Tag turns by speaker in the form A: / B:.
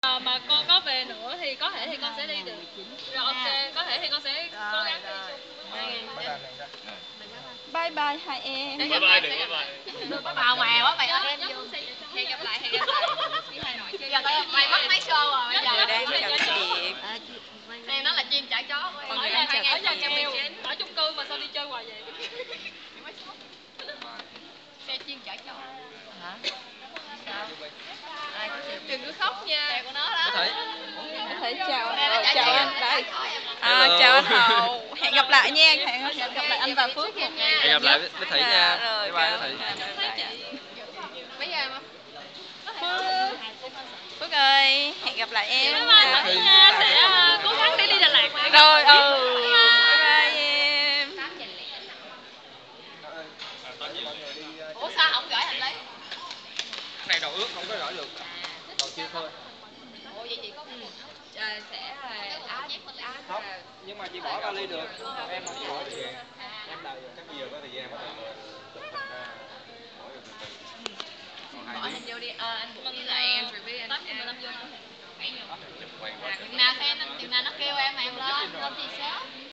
A: mà con có về nữa thì có thể thì con sẽ đi được. Rồi ok, có thể thì con sẽ cố gắng đi chung.
B: Bye bye hai em.
C: Bye bye, đừng bye bye.
D: Có bào mè quá mày ơi. Hẹn gặp lại, hẹn gặp lại. Đi Hà Nội chơi. Giờ tao mày mất mấy show rồi bây giờ.
B: Người đang chào chị.
D: Em nói là chuyên chở chó.
B: Mọi người đang chào
A: ở nhà
B: chị.
A: ở chung cư mà sao đi chơi hoài vậy?
D: Xe chuyên chở chó.
B: Hả?
A: Đừng có khóc nha.
D: Xe của nó đó.
B: Có thể chào anh đây. Chào anh Hậu. Hẹn gặp lại nha. Hẹn gặp lại anh và Phước.
C: Hẹn gặp lại với Thủy nha. Bye bye Thủy.
D: Bây giờ mà
B: Phước ơi, hẹn gặp lại em.
A: Bye bye Thủy nha, sẽ cố gắng để đi Đà Lạt.
B: Rồi, bye bye em.
D: ủa sao không gửi hành lý?
C: Cái này đầu ướt không có gửi được. Đầu chưa thôi.
D: Ủa vậy chị có sẽ
C: Không, nhưng mà chị bỏ vali được. Em không bỏ được. Em đợi chắc bây giờ có thời gian bắt đầu.
D: bỏ anh vô đi. Anh cũng với lại em rồi với anh.
A: 8:15 vô.
D: Chừng nào xem chừng nào nó kêu em lên gì sớm.